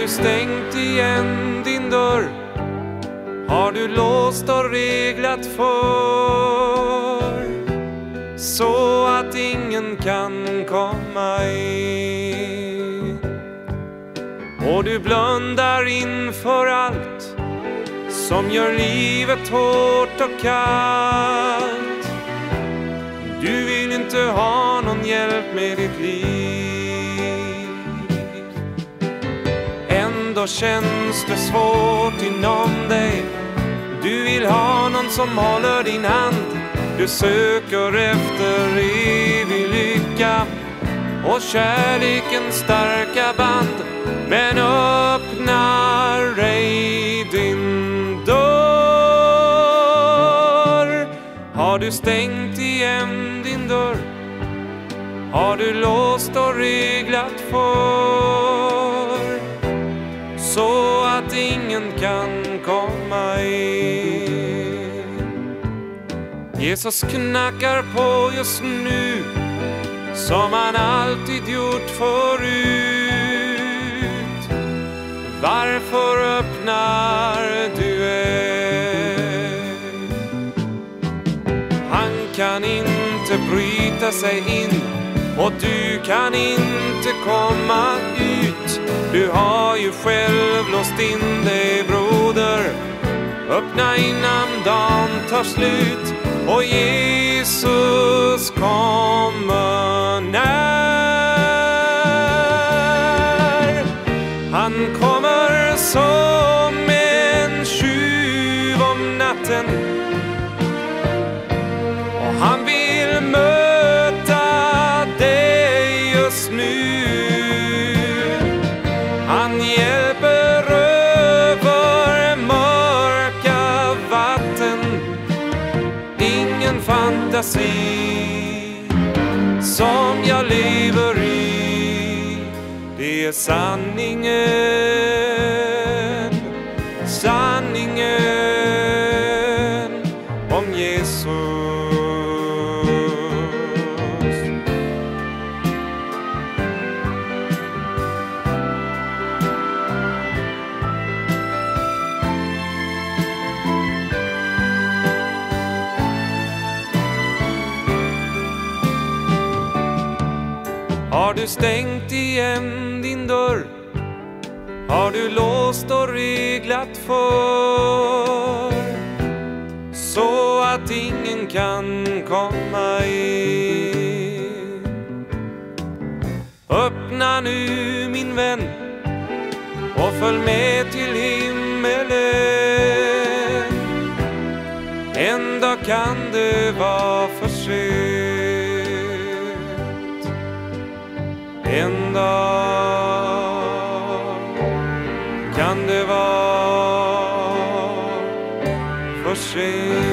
du stängt igen din dörr? Har du låst och reglat för, så att ingen kan komma in? Och du blundar inför allt som gör livet hårt och kallt. Du vill inte ha någon hjälp med ditt liv. Ändå känns det svårt inom dig. Du vill ha någon som håller din hand. Du söker efter evig lycka och kärlekens starka band. Men öppnar ej din dörr. Har du stängt igen din dörr? Har du låst och reglat för, så att ingen kan komma in? Jesus knackar på just nu, som han alltid gjort förut. Varför öppnar du ej? Han kan inte bryta sig in, och du kan inte komma ut. Du har ju själv låst in dig, broder. Öppna innan dagen tar slut och Jesus kommer när. Han kommer som en tjuv om natten, och han vill möta dig just nu. Han hjälper över mörka vatten. Ingen fantasi som jag lever i, det är sanningen, sanningen om Jesus. Har du stängt igen din dörr? Har du låst och reglat för, så att ingen kan komma in? Öppna nu min vän och följ med till himmelen. En dag kan det vara för sent. En dag kan det vara för sent.